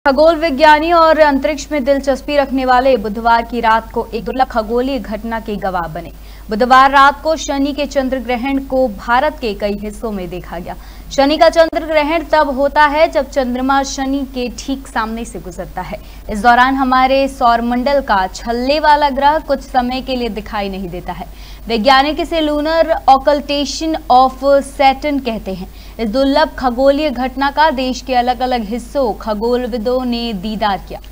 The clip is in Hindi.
खगोल विज्ञानी और अंतरिक्ष में दिलचस्पी रखने वाले बुधवार की रात को एक दुर्लभ खगोलीय घटना के गवाह बने। बुधवार रात को शनि के चंद्र ग्रहण को भारत के कई हिस्सों में देखा गया। शनि का चंद्र ग्रहण तब होता है जब चंद्रमा शनि के ठीक सामने से गुजरता है। इस दौरान हमारे सौरमंडल का छल्ले वाला ग्रह कुछ समय के लिए दिखाई नहीं देता है। वैज्ञानिक इसे लूनर ऑकल्टेशन ऑफ सैटर्न कहते हैं। इस दुर्लभ खगोलीय घटना का देश के अलग अलग हिस्सों खगोलविदों ने दीदार किया।